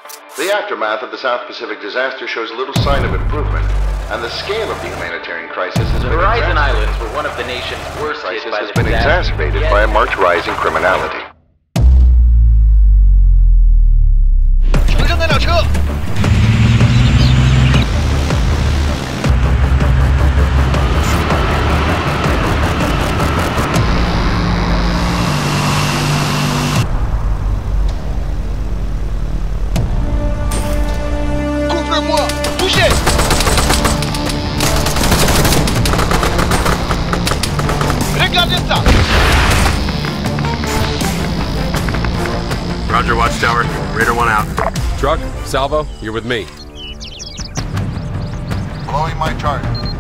The aftermath of the South Pacific disaster shows little sign of improvement, and the scale of the humanitarian crisis has The been Horizon Islands were one of the nation's worst hit by the disaster. exacerbated by a marked rise in criminality. 回上那辆车。 Couvre-moi! Bougez! Regardez ça! Roger, Watchtower. Raider 1 out. Truck, Salvo, you're with me. Blowing my chart.